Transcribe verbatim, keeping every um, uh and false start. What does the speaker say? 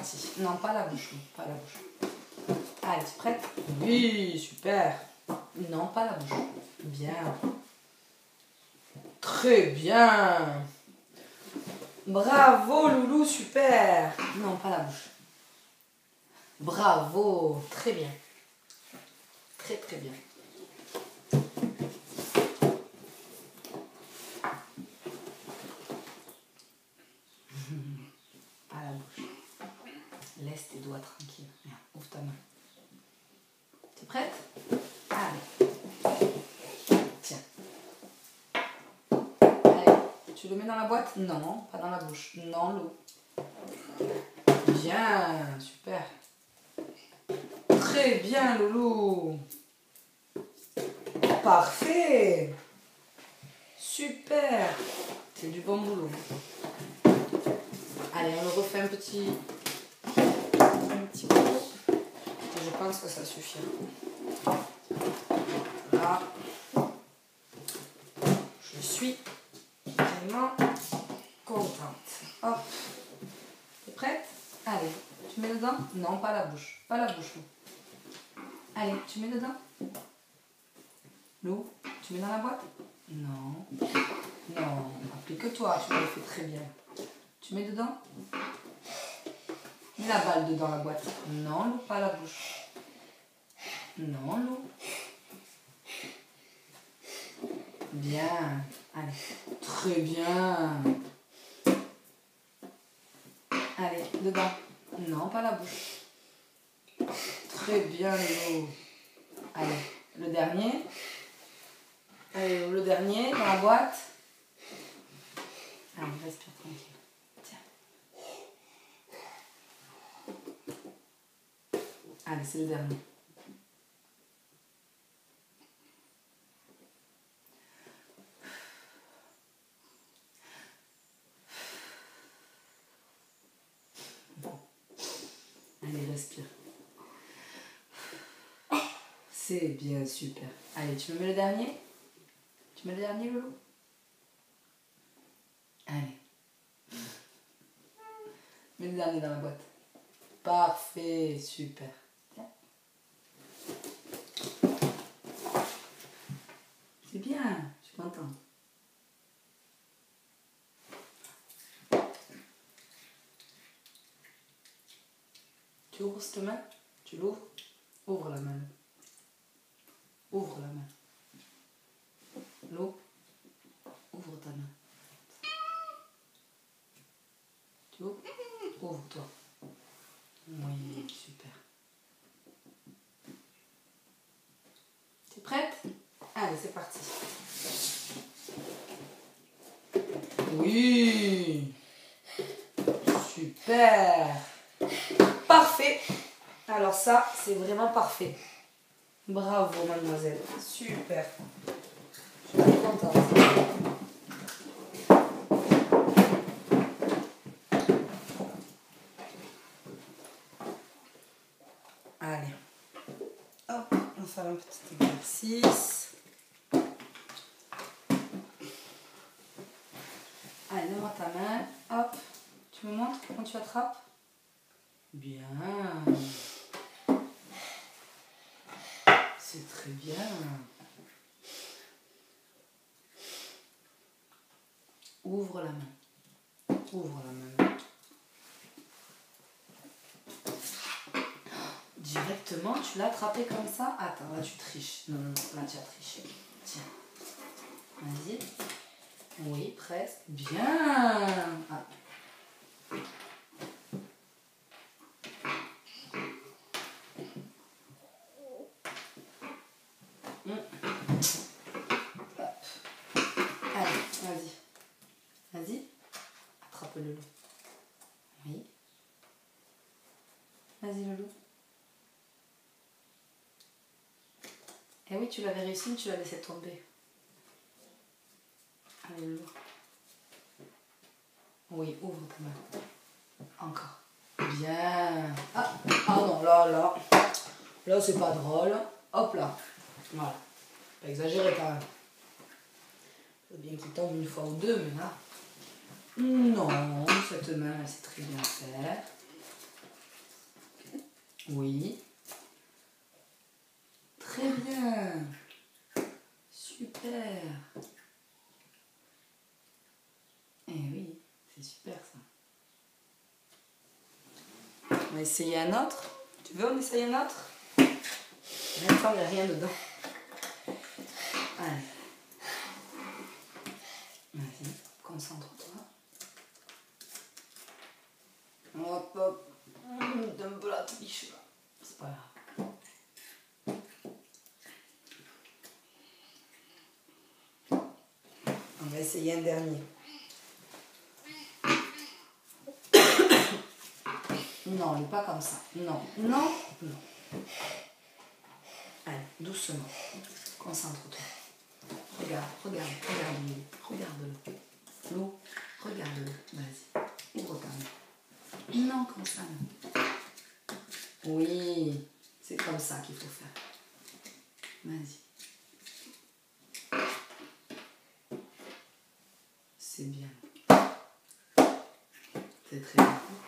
parti. Non, pas la bouche, pas la bouche. Allez, tu es prête? Oui, super. Non, pas la bouche. Bien. Très bien. Bravo, Loulou, super. Non, pas la bouche. Bravo, très bien. Très, très bien. Pas la bouche. Laisse tes doigts tranquilles. Viens, ouvre ta main. T'es prête? Allez. Tiens. Allez, tu le mets dans la boîte? Non, pas dans la bouche. Non, l'eau. Bien, super. Très bien, Loulou. Parfait. Super. C'est du bon boulot. Allez, on le refait un petit, un petit peu. Et je pense que ça suffira. Là, je suis vraiment contente. Hop. T'es prête? Allez, tu mets dedans? Non, pas la bouche. Pas la bouche, Lou. Allez, tu mets dedans? Lou, tu mets dans la boîte? Non. Non, applique-toi, tu l'as fait très bien. Tu mets dedans? Mets la balle dedans la boîte. Non, Lou, pas la bouche. Non, Lou. Bien. Allez. Très bien. Allez, dedans. Non, pas la bouche. Très bien, Lou. Allez, le dernier. Allez, le dernier dans la boîte. Allez, respire tranquille. Tiens. Allez, c'est le dernier. Allez, respire. C'est bien, super. Allez, tu me mets le dernier? Tu mets le dernier, Loulou? Allez. Mets le dernier dans la boîte. Parfait, super. Tiens. C'est bien, je suis contente. Tu ouvres cette main? Tu l'ouvres? Ouvre la main. Ouvre la main. L'eau, ouvre ta main. Tu ouvres? Ouvre-toi. Oui, super. T'es prête? Allez, c'est parti. Oui. Super. Parfait. Alors ça, c'est vraiment parfait. Bravo, mademoiselle. Super. Je suis contente. Allez. Hop, on va faire un petit exercice. Allez, donne-moi ta main. Hop. Tu me montres comment tu attrapes? Bien. C'est très bien. Ouvre la main. Ouvre la main. Directement, tu l'as attrapé comme ça? Attends, là tu triches. Non, non, là tu as triché. Tiens. Vas-y. Oui, presque. Bien. Ah. Mmh. Hop. Allez, vas-y. Vas-y. Attrape le loup. Oui. Vas-y, le loup. Eh oui, tu l'avais réussi, mais tu l'as laissé tomber. Allez, le loup. Oui, ouvre ta main. Encore. Bien. Ah, ah non, là, là. Là, c'est pas drôle. Hop là. Voilà. Pas exagéré quand même. C'est bien qu'il tombe une fois ou deux, mais là. Non, cette main, elle sait très bien faire. Oui. Très bien. Super. Eh oui, c'est super ça. On va essayer un autre. Tu veux on essaye un autre? Maintenant, il n'y a rien dedans. Allez. Vas-y, concentre-toi. Hop, hop. D'un peu la triche là. C'est pas grave. On va essayer un dernier. Non, il n'est pas comme ça. Non, non, non. Allez, doucement. Concentre-toi. Regarde, regarde, regarde-le. Regarde-le. L'eau, regarde-le. Vas-y, ouvre ta main. Non, comme ça, non. Oui, c'est comme ça qu'il faut faire. Vas-y. C'est bien. C'est très bien.